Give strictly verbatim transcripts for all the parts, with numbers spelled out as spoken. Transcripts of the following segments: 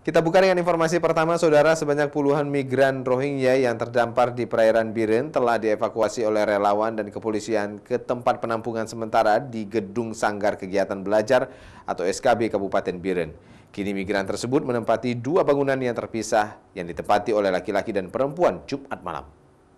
Kita buka dengan informasi pertama, saudara. Sebanyak puluhan migran Rohingya yang terdampar di perairan Biren telah dievakuasi oleh relawan dan kepolisian ke tempat penampungan sementara di Gedung Sanggar Kegiatan Belajar atau S K B Kabupaten Biren. Kini migran tersebut menempati dua bangunan yang terpisah yang ditempati oleh laki-laki dan perempuan Jumat malam.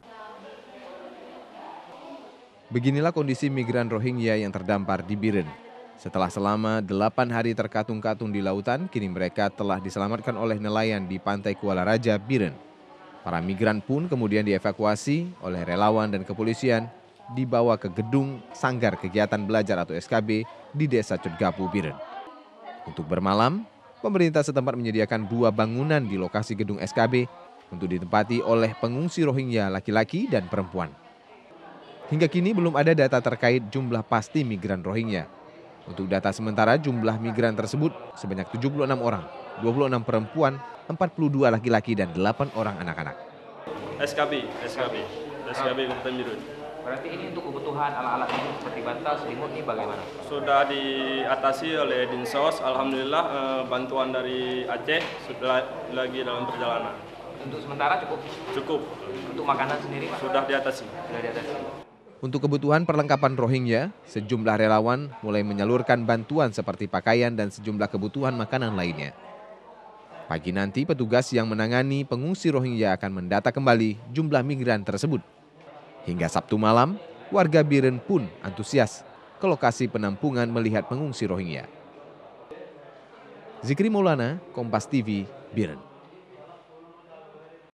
Beginilah kondisi migran Rohingya yang terdampar di Biren. Setelah selama delapan hari terkatung-katung di lautan, kini mereka telah diselamatkan oleh nelayan di pantai Kuala Raja, Biren. Para migran pun kemudian dievakuasi oleh relawan dan kepolisian, dibawa ke Gedung Sanggar Kegiatan Belajar atau S K B di Desa Cudgapu, Biren. Untuk bermalam, pemerintah setempat menyediakan dua bangunan di lokasi gedung S K B untuk ditempati oleh pengungsi Rohingya laki-laki dan perempuan. Hingga kini belum ada data terkait jumlah pasti migran Rohingya. Untuk data sementara, jumlah migran tersebut sebanyak tujuh puluh enam orang, dua puluh enam perempuan, empat puluh dua laki-laki, dan delapan orang anak-anak. S K B, S K B, S K B Kabupaten Biren. Berarti ini untuk kebutuhan alat-alat hidup seperti bantal, selimut ini bagaimana? Sudah diatasi oleh Dinsos, alhamdulillah eh, bantuan dari Aceh sudah lagi dalam perjalanan. Untuk sementara cukup? Cukup. Untuk makanan sendiri, Pak? Sudah diatasi. Sudah diatasi. Untuk kebutuhan perlengkapan Rohingya, sejumlah relawan mulai menyalurkan bantuan seperti pakaian dan sejumlah kebutuhan makanan lainnya. Pagi nanti petugas yang menangani pengungsi Rohingya akan mendata kembali jumlah migran tersebut. Hingga Sabtu malam, warga Biren pun antusias ke lokasi penampungan melihat pengungsi Rohingya. Zikri Maulana, Kompas T V, Biren.